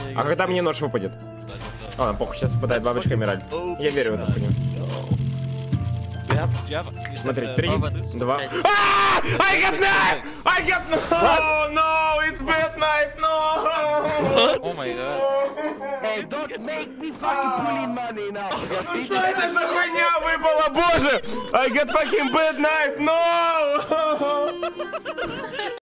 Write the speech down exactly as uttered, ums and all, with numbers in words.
А когда мне нож выпадет? А, похуй, сейчас выпадает бабочка Эмеральд. Я верю в это, хуйню. Смотри, три, два. А! I got knife! I got no! No! It's bad knife! No! О май гад. Hey, don't make me fucking pulling money now. Ну что это за хуйня выпала? Боже! I got fucking bad knife! No!